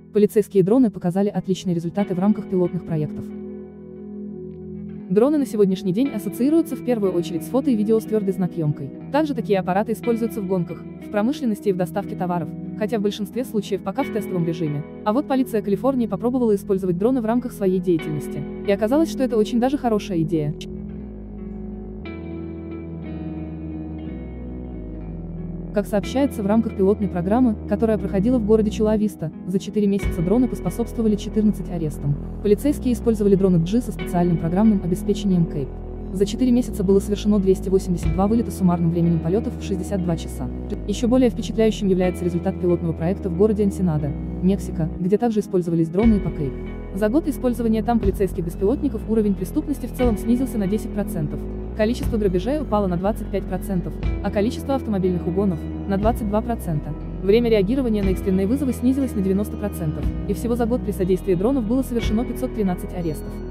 Полицейские дроны показали отличные результаты в рамках пилотных проектов. Дроны на сегодняшний день ассоциируются в первую очередь с фото и видео с твердой знакъемкой. Также такие аппараты используются в гонках, в промышленности и в доставке товаров, хотя в большинстве случаев пока в тестовом режиме. А вот полиция Калифорнии попробовала использовать дроны в рамках своей деятельности. И оказалось, что это очень даже хорошая идея. Как сообщается в рамках пилотной программы, которая проходила в городе Чула-Виста, за 4 месяца дроны поспособствовали 14 арестам. Полицейские использовали дроны GI со специальным программным обеспечением CAPE. За 4 месяца было совершено 282 вылета с суммарным временем полетов в 62 часа. Еще более впечатляющим является результат пилотного проекта в городе Энсенада, Мексика, где также использовались дроны и по CAPE. За год использования там полицейских беспилотников уровень преступности в целом снизился на 10%. Количество грабежей упало на 25%, а количество автомобильных угонов – на 22%. Время реагирования на экстренные вызовы снизилось на 90%, и всего за год при содействии дронов было совершено 513 арестов.